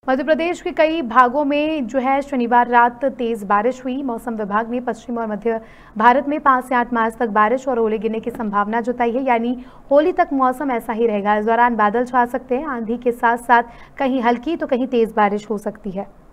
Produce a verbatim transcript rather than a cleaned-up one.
मध्य प्रदेश के कई भागों में जो है शनिवार रात तेज बारिश हुई। मौसम विभाग ने पश्चिम और मध्य भारत में पाँच से आठ मार्च तक बारिश और ओले गिरने की संभावना जताई है, यानी होली तक मौसम ऐसा ही रहेगा। इस दौरान बादल छा सकते हैं, आंधी के साथ साथ कहीं हल्की तो कहीं तेज बारिश हो सकती है।